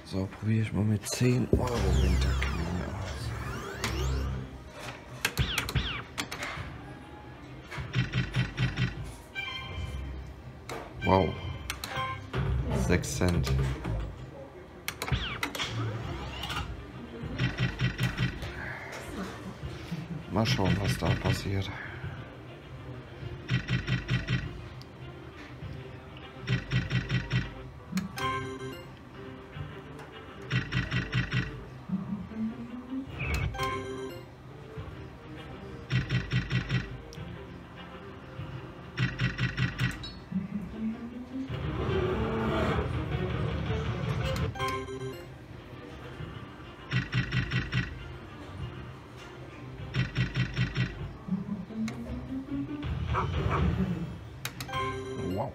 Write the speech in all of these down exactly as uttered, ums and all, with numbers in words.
So, probiere ich mal mit zehn Euro Winterkühlen aus. Wow. sechs Cent. Mal schauen, was da passiert. Wow.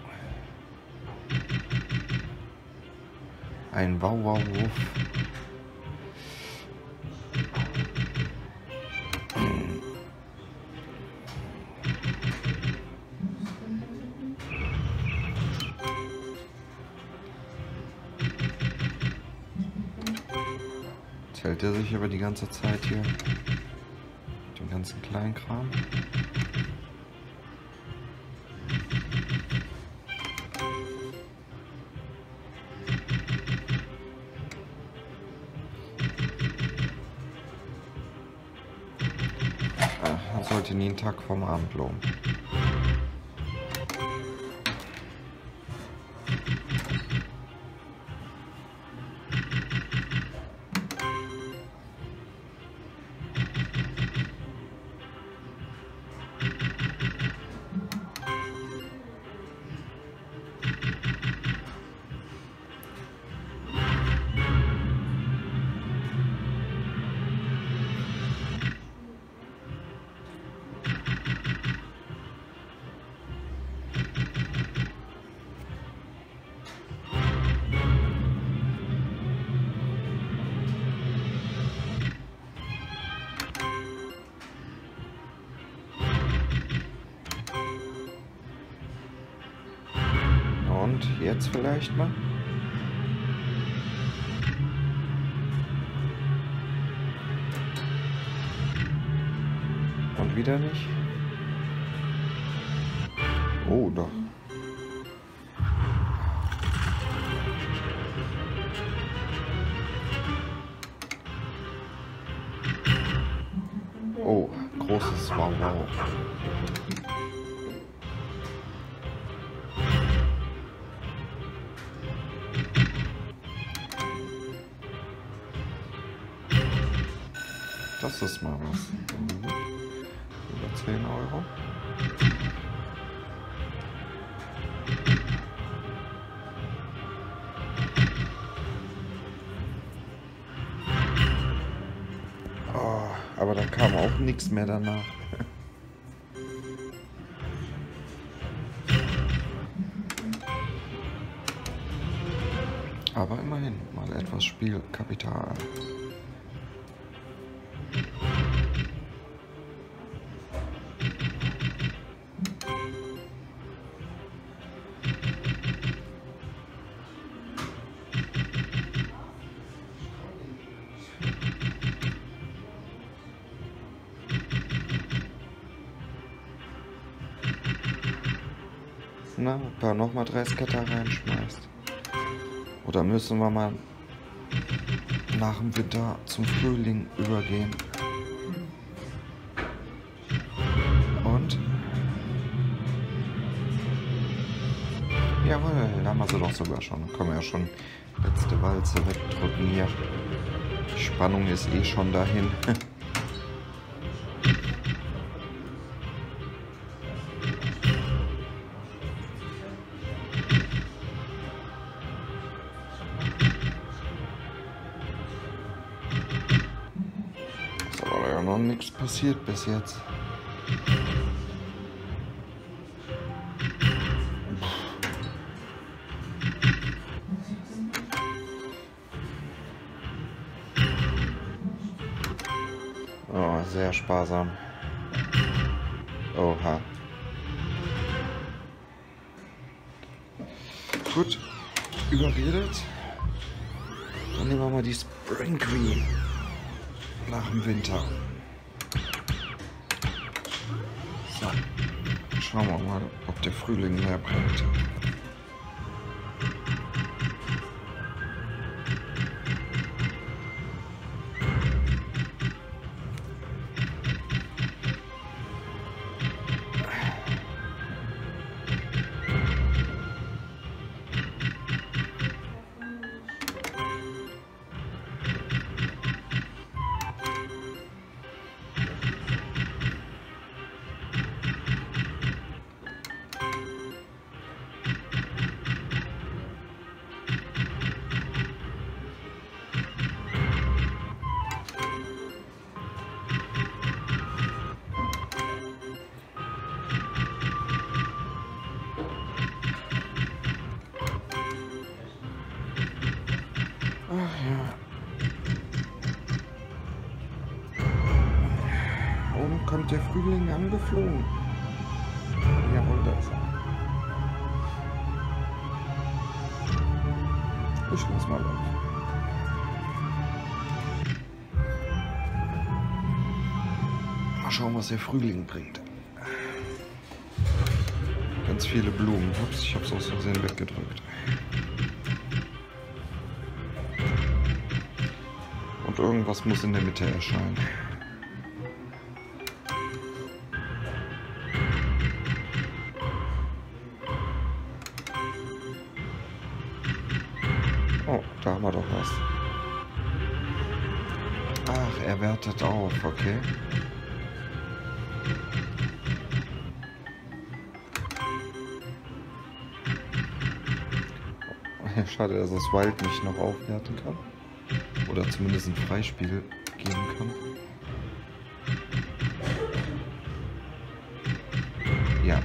Ein Wow-Wow-Wurf. Jetzt hält er sich über die ganze Zeit hier den ganzen Kleinkram. Sollte nie einen Tag vom Abend lohnen. Und jetzt vielleicht mal. Und wieder nicht. Oh, doch. Oh, großes Wow Wow. Das ist mal was. Über zehn Euro. Oh, aber da kam auch nichts mehr danach. Aber immerhin mal etwas Spielkapital. Na, ob er nochmal drei Scatter reinschmeißt. Oder müssen wir mal nach dem Winter zum Frühling übergehen? Und? Jawohl, da haben wir sie doch sogar schon. Dann können wir ja schon letzte Walze wegdrücken hier. Die Spannung ist eh schon dahin. Noch nichts passiert bis jetzt. Oh, sehr sparsam. Oha. Gut, überredet. Dann nehmen wir mal die Spring Queen nach dem Winter. So, schauen wir mal, ob der Frühling mehr bringt. Ach ja. Oben kommt der Frühling angeflogen. Jawohl, da ist er. Ich lass mal laufen. Mal schauen, was der Frühling bringt. Ganz viele Blumen. Ups, ich hab's aus Versehen weggedrückt. Und irgendwas muss in der Mitte erscheinen. Oh, da haben wir doch was. Ach, er wertet auf, okay. Schade, dass das Wild nicht noch aufwerten kann. Oder zumindest ein Freispiel geben kann. Ja.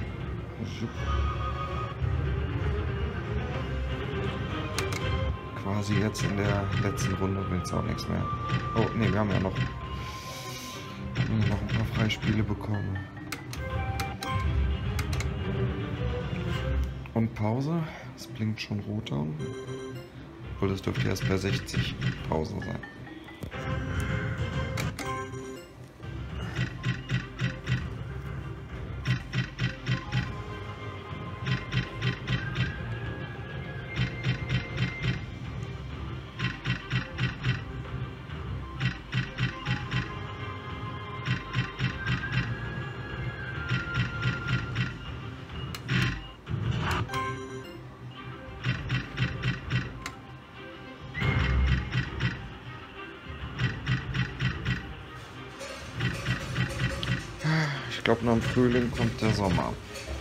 Quasi jetzt in der letzten Runde will es auch nichts mehr. Oh, ne, wir haben ja noch, haben noch ein paar Freispiele bekommen. Und Pause. Es blinkt schon rot an. Obwohl, das dürfte erst bei sechzig Pause sein. Ich glaube, nach dem Frühling kommt der Sommer.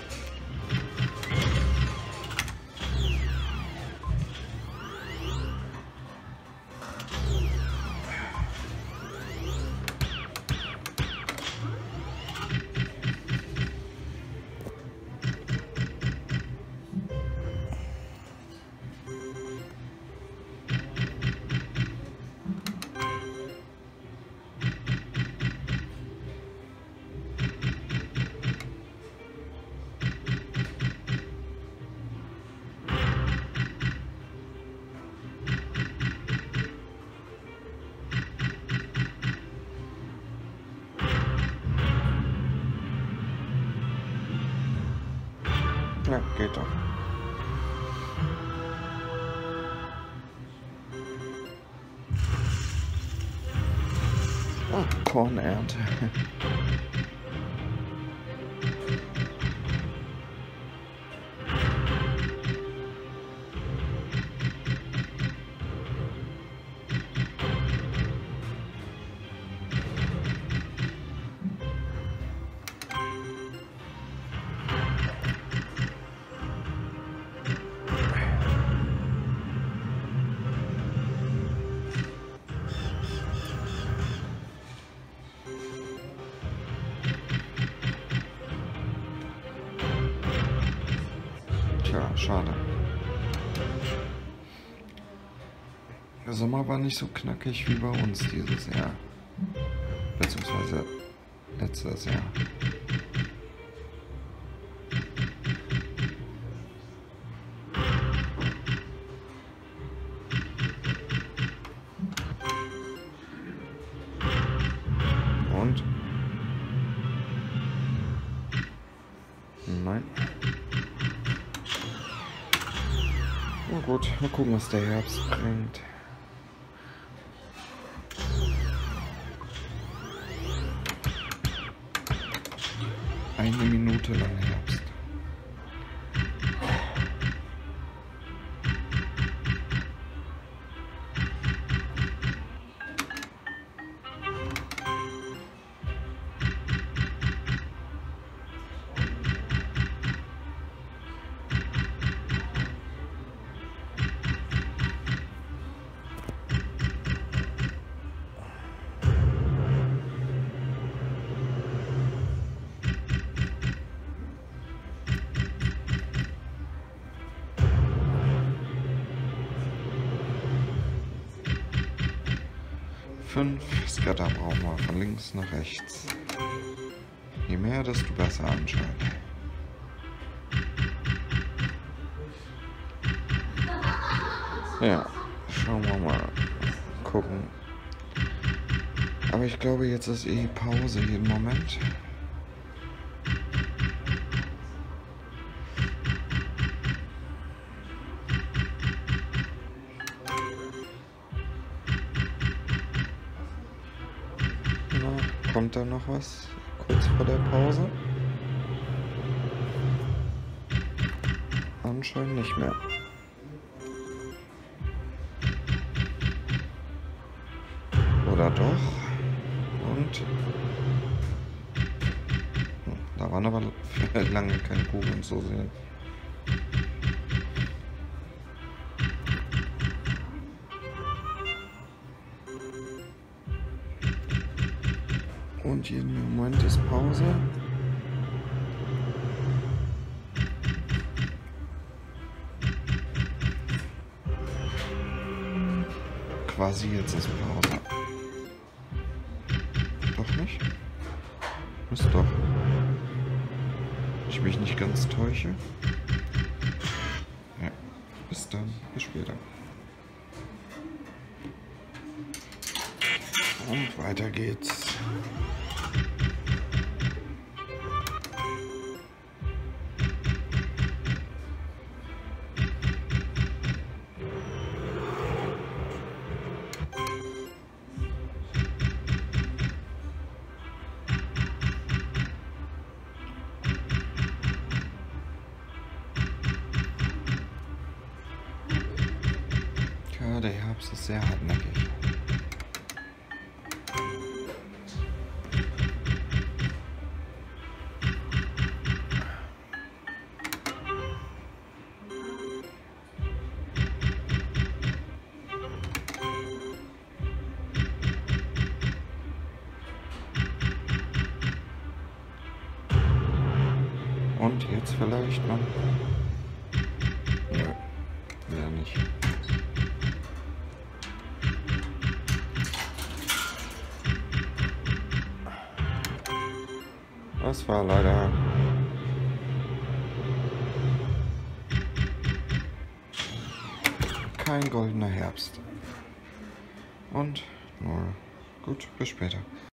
Ja, geht doch. Oh, Kornernte. Tja, schade. Der Sommer war nicht so knackig wie bei uns dieses Jahr. Beziehungsweise letztes Jahr. Nein. Na gut, mal gucken, was der Herbst bringt. Eine Minute lang Herbst. Fünf Scatter brauchen wir von links nach rechts. Je mehr, desto besser anscheinend. Ja, schauen wir mal. Gucken. Aber ich glaube, jetzt ist eh Pause jeden Moment. Na, kommt da noch was kurz vor der Pause? Anscheinend nicht mehr. Oder doch? Und hm, da waren aber lange keine Kugeln zu sehen. Und jeden Moment ist Pause. Quasi jetzt ist Pause. Doch nicht? Ist doch. Ich mich nicht ganz täusche. Ja. Bis dann. Bis später. Und weiter geht's. Ja, der Herbst ist sehr hartnäckig. Und jetzt vielleicht noch. Nö, wieder nicht. Das war leider kein goldener Herbst. Und nur gut, bis später.